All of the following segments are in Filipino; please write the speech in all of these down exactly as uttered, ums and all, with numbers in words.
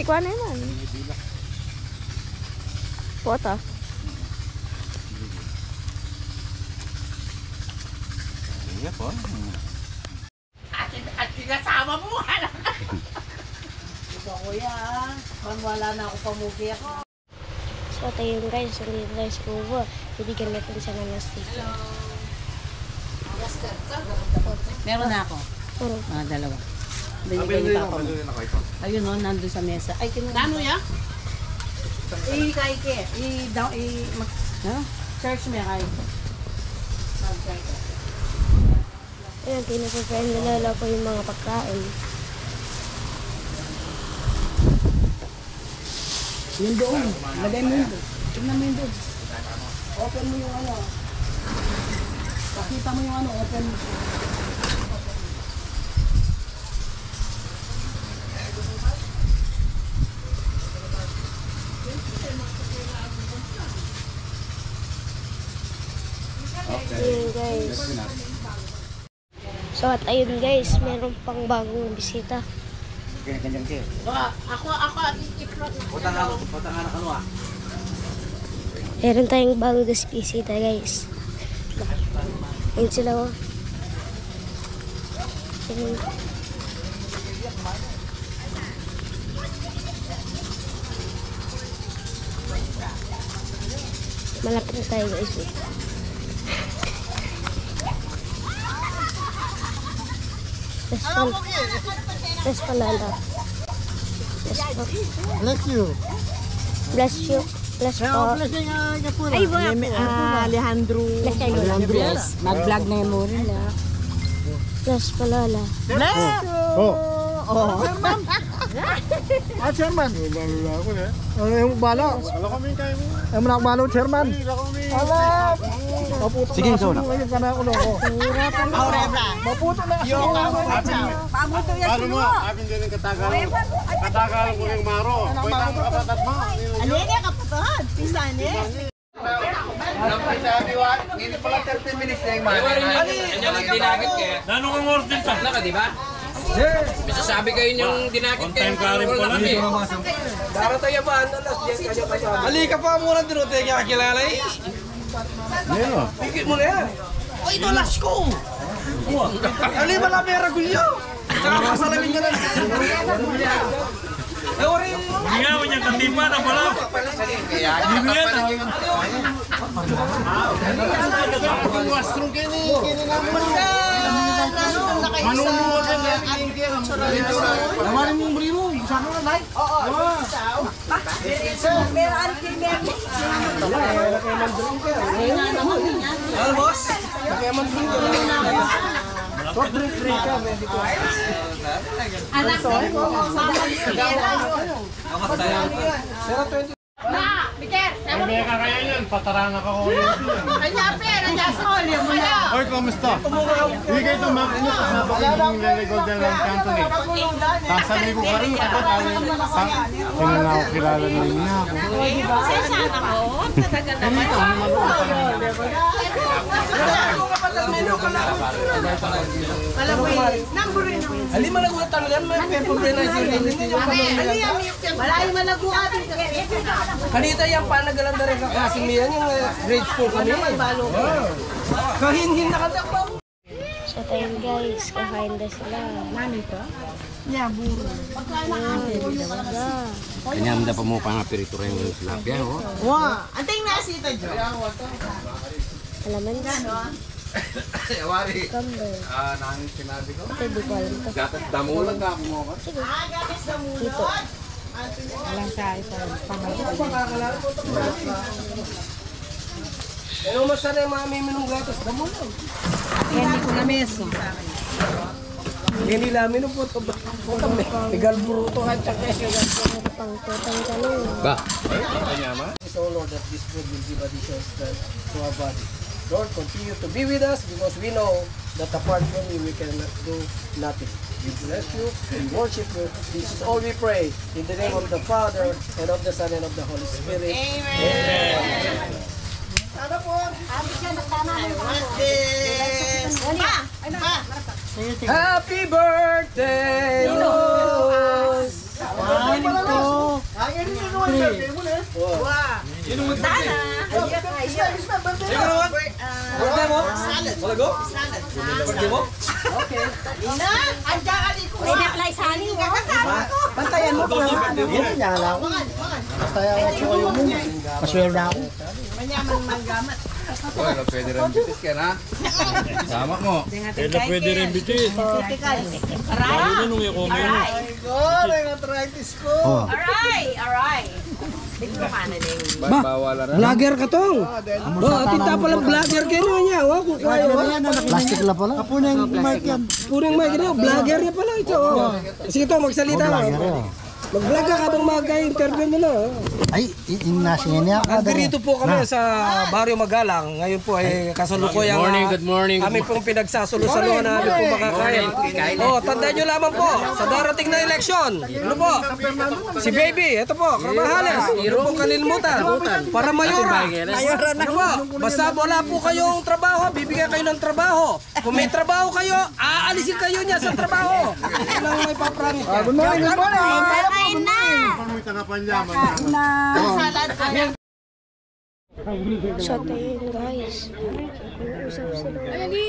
kuha na naman. Pota. Iya po. At, at sinasama mo. Ito kuya, man wala na ako pamugi ako. So ito yun guys, hindi tayo sa kubo. Bibigyan natin siya ng sticker. Meron na ako. Puro. Mga dalawa. Binigay ni Papa mo. Ayun o, nandun sa mesa. Ay, kinano ya? I-kay ke. I-down, i- search me kay. Ayan, kinasasayang nilala ko yung mga pagkain. Yung doon. Lagay mo yun doon. Tignan mo yun doon. Open mo yung ano. Pakita mo yung ano. Open mo. Ayun guys. So at ayun guys, meron pang bagong bisita. Ganyan-ganyan kayo. Ako, ako, i-plot na. Punta nga, punta nga na kano ah. Meron tayong bagong bisita guys. Ayun sila oh. Ayun. Malapit na tayo guys. Let's go. Let's palala. Let's go. Bless you. Bless you. Bless po. Ay, wala po. Alejandro. Bless kayo. Bless. Mag-vlog na yung mo rin ah. Bless palala. Bless Oh. Oh. Ah, chairman. Wala ako na. Ano yung bala? Wala kami kayo mo. Ay mo na balo, chairman. Wala kami. Ala. Maputo. Sige, ikaw na. Ngayon ka na ako loko. Hirapan mo. Maputo na kasi. Pamuto yan Paano mo? Abin din yung katagal. Katagal ko yung maro. Pwede ang kapatat mo. Ano yan kapatahan? Pisan eh. Hindi pala thirty minutes na yung man. Ano yung dinagit kaya? Nano kang order ka? Wala ka, di ba? Bisa sabi kayo yung dinagit kayo. karin pala. Dara tayo ba? Ano las diyan kanya pa sabi? Halika pa muna din o tayo kakilala eh. Nino. Pikit mo na yan. O ito las ko. Ano yung malamera gulyo? Saka masalamin ka na. Eh wari. Hindi nga mo niyang katipa na pala. Hindi yan. Ang wastron kayo ni naman siya. Manunuwa ka na. Naman yung buri mo. Saan ka na, like? Oo. Meron kimer. Ano boss? Kaya man din ko. Short drink drink ka. Anak ko. Ma, Peter. Hindi ka kaya yan. Pataranga ka ko ulit. Kanya pera, kanya sol. Yung mga. Hoy, kamusta? Hindi kayo tumama. Ano ka sa bakit yung nare-gold yan ng Anthony? Sasabi ko ka rin ako. Tingnan na ako kilala na rin niya ako. Sensya ako. Tatagal naman. Alam mo eh. Number rin naman. Ali malagutan yan. May problema yung Wala yung malaguan. kanita yan pa nagalanda rin ka kasi may yan yung grade school kami. Kahinhin na katakbaw. So tayo guys, kakain na sila. Nani to? Yeah, buro. Kanya mo pa mo pa nga pirito rin yung tilapia, oh. Wow. Antay na sita jo. Alaman na. Wari. Camber. Ah, nangin sinabi ko. Ito, di ko alam to. Gatas damo lang ka mo ka. Sige. Ah, gatas na muna. Dito. Walang sa isa. Ano masara yung mga miminong gatas? Damo lang. Hindi ko na meso. Hindi namin po ito. Tigal buruto at saka Pang potang talong. Ba? So Lord, that this food will give additional strength to our body. Lord, continue to be with us because we know that apart from you, we cannot do nothing. We bless you and worship you. This is all we pray in the name of the Father and of the Son and of the Holy Spirit. Amen. Ano po? Happy birthday! One, two, birthday mo na. Wah. Dana. Birthday mo? Malago? Birthday mo? Okay. Ina, andiyan ka dito. May na-apply sa anin mo. Bantayan mo po. Yan, yan lang ako. Basta yan ako kayo mo. Paswelda ako. Manyaman manggamat. Oy, lo pwede rin bitis ka na. Sama mo. Kaya pwede rin bitis. Aray. Ano nung i-comment? Aray. God, ang arthritis ko. Aray. Aray. Dito ka na din. Ba, bawala na. Vlogger ka tong. Oh, tita pala vlogger kayo niya. Wa ko kayo. Plastic lang pala. Apo na yung mic yan. Puring mic niya, vlogger niya pala ito. Oh. Sige to, magsalita. Mag-vlog ka habang mag-interview mo na. Ay, inasingin niya. Nandito po kami sa Barrio Magalang. Ngayon po ay kasalukuyan. Good morning, good morning. Kami pong pinagsasalo-salo na namin po makakain. Oh, tandaan nyo lamang po, sa darating na eleksyon. Ano po? Si Baby, ito po, Kramahales. Ano pong kalilimutan? Para mayora. Ano po? Basta wala po kayong trabaho, bibigyan kayo ng trabaho. Kung may trabaho kayo, aalisin kayo niya sa trabaho. Yun lang may paprangit. Good morning, good morning. Paano mo itangapanyaman? So, tayo yun guys. Usap sila.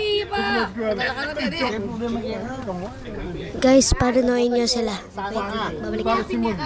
Guys, panunoyin nyo sila. Wait lang, babalik na.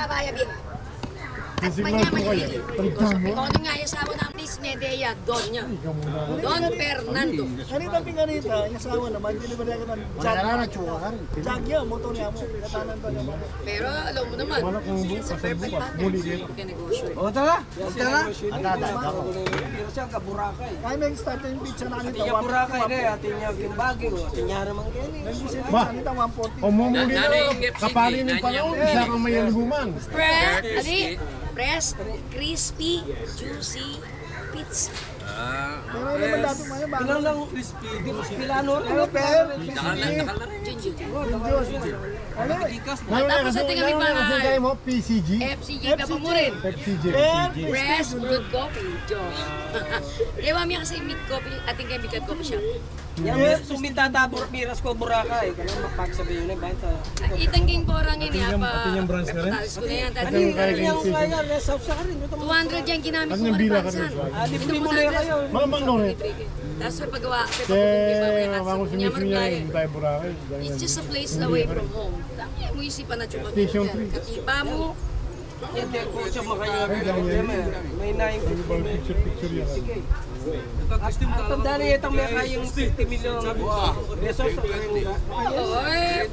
Ikaw nga yung asawa ng Miss Medea, Don niya. Don Fernando. Kanita pinganita, yung asawa naman, delivery ako ng jag. Jag yan, motor niya mo. Katanan pa naman. Pero alam mo naman, it's a perfect partner. Pagka-negosyo. O, tara. Tara. Siya ka Boracay. Ay, may start yung pizza na kanita. Tinya Boracay na, atinya Kimbagi mo. Atinya naman kini. Ba? Kanita, one forty. Umumuli Nanay na. yung G F C D, Kapalin yung nanay panahon. yung- Isa kang may aliguman. Press, ali, press, crispy, juicy, pizza. Ah, Pero naman dati mo yun, Ilan lang crispy. Pilano rin. Ano, per? nakal na, nakal na rin. Junjun. Ano? Ngayon na Tapos kasi natin kami ngayon na mga- kasi kayo mo, P C G. F C J ka pa mo rin. F C G. Press, good coffee, Diyos. Di ba miya kasi mid coffee, ating kayo mid coffee shop. Yang sumitata miras ko Boracay. Kalau magpagsabi yun eh, banta. Itang king porang ini apa? Ating yung branch ka rin? Talis ko na yan. Ating yung kaya kayong Yang P C G. kaya rest of sa rin. two hundred yan ginamit Ating ko yung bila ka pansan. rin. Ah, libre mo na kayo. Malamang no rin. Tapos may pagawa. Kaya mga sumisyo niya, hindi tayo Boracay. It's just a place away from home. Dami mo isipan na chupa. Station three. Katipa mo. Yan din ko siya makayo. May nine Picture, picture yan. Ang tanda niya itong may kayong fifty million pesos sa kanila. Oy!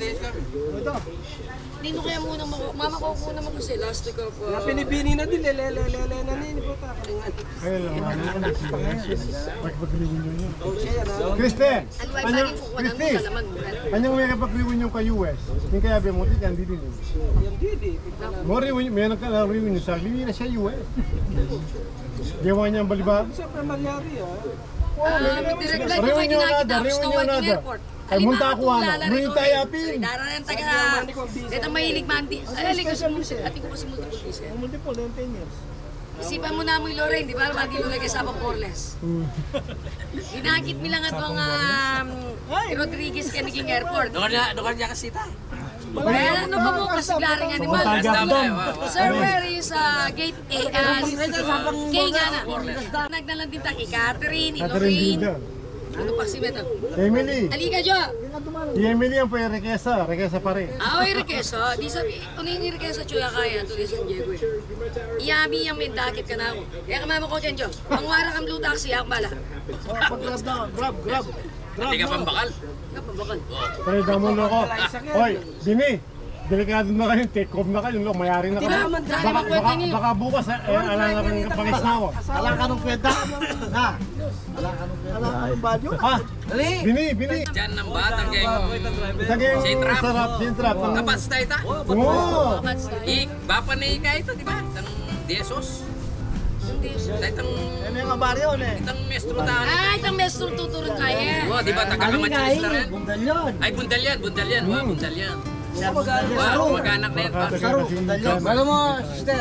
Nino kaya muna mo. Mama ko muna mo kasi last week ako. Na pinibini na din, lele-lele na nini po ta. Kaya lang, ano ka na Pagpagriwin nyo yun. Siya yan ha. Kristen! Ano ba Kanyang, yung kukuha ng Kristi! kalaman mo? Kanyang may kapagriwin nyo kay U S. Yung kaya ba mo, yan di din. Yan didi. Mo riwin, may nagkalawiwin nyo sa liwi na siya U S. Gawa niya ang balibag. Siyempre mangyari ha. Ah, may direct flight ko Riwin kayo nyo ginakita nada, ako riwin sa nyo Walking nada. Airport. Ay, munta ako ano, may tayapin. Daranan taga. Dito mahilig mandi. Ay, ko sa multi. Ating ko kasi multiple pieces. Multiple, then ten years. Isipan mo na mo yung Lorraine, di ba? Mandi mo lagi sa Bacorles. Ginakit mi lang at mga um, Rodriguez ka naging airport. Doon na, doon niya kasi tayo. Kaya ano pa mo kasi glaring animal. Sir, where is uh, gate A? Uh, K nga na. Nagnalan din tayo kay Catherine, ni Catherine Lorraine. Gilda. Ano pa si Beto? Emily. Halika, Jo! Si Emily ang pwede rekesa. Rekesa pa rin. Ah, oy, Requeso. Di sabi, kung yung Requeso, chuya kaya, tuloy San Diego eh. Iyami yung may dakit ka na ako. Kaya kamama ko dyan, Jo. Pangwara kang blue taxi, ako bala. Pag-grab na, grab, grab. Hindi ka pang bakal. Kapabakal. Pero damo na ako. Hoy, Bini. Delikado na kayo. Take off na kayo. Mayari na kayo. naman tayo Baka, baka, baka bukas, eh, alam na kang pangisnawa. Alam ka nung kwenta. Ha? Alam ka nung kwenta. Alam ka nung badyo. Ha? Bini, Bini. Diyan ng batang geng. Sige, Sintrap. sarap, sintrap. Kapats tayo ta. Oo. Ik, bapa na ika ito, di ba? Itang diesos. Tayo itang, Ano yung kabaryo, ne? itang mestro tayo. Ah, itang mestro tuturong kaya. Wow, di ba? Taga-kamachalis na rin. Bundal yun. Ay, bundal yan, bundal yan. Wow, bundal yan. Wow, mag-anak na yan. Alam mo, sister.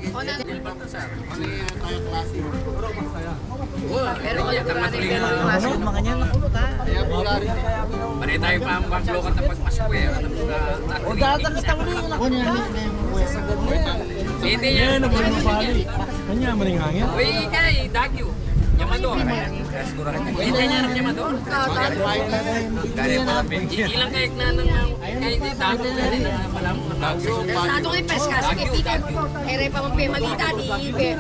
Pero kaya ka matulingan mo. Mga niyan nakulot ha. Pare tayo pa ang baglokat na pagpasko eh. O data kita mo rin ako niya. Hindi niya. Kanya maning hangin. Uy, kay Dagyo. Yamador. Hindi niya ng Yamador. Ilang kayak na ng kay Dagyo. Dagyo. Sa ato kay Peska, sige, tiket. Ere pa mong pemalita, di ipe.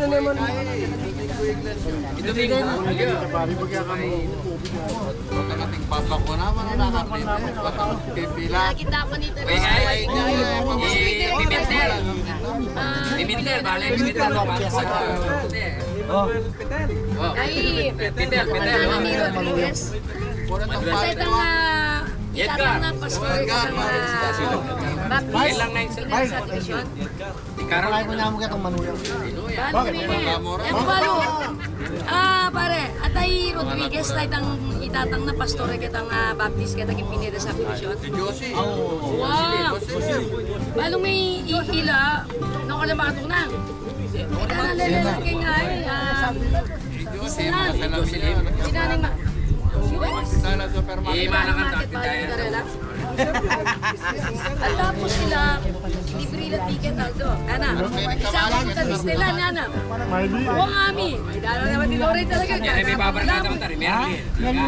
Ito din. Bari bagya ka mo. Matakating babak ko naman ang nakakita. Patawag kay Pila. Nakita pa nito. Uy, kay Pimentel. Pimentel, bale. Pimentel. Oh. Ay, Pimentel, Pimentel. ano ni Rodriguez? Sa itang itatang na Pasko. Baptist. Kailang na yung Sa division. Ikaroon. Kaya mo na mo katong manuya. Bakit? Yan balo. Ah, pare, atay Rodriguez tayo tang itatang na pastore kitang uh, Baptist kita yung pinida sa division. Josie. Wow! Balong may ihila, nung alam makatunang. Ito na lalaki nga eh. Sinan. Sinanay ma... Eh, malakang tayo. At tapos sila, libre na ticket aldo. Ana, isa akong tatis nila, nana. Oo nga, ami. Ay, dalo naman din rin talaga. Ay, may babarat na naman tayo. Merlin.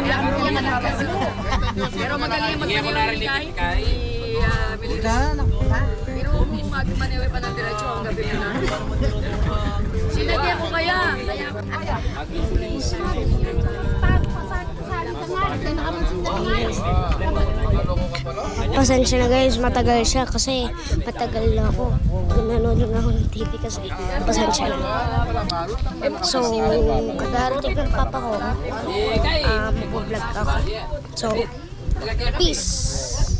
Pero magaling Hindi ako narinig kay... Pero kung magmanewe pa ng diretsyo, ang gabi na na. Sinagyan ko kaya. Kaya Pasensya na guys, matagal siya kasi matagal na ako. Nanonood lang ako ng T V kasi pasensya na. So, kagarating ng papa ko, um, mag-vlog ako. So, peace!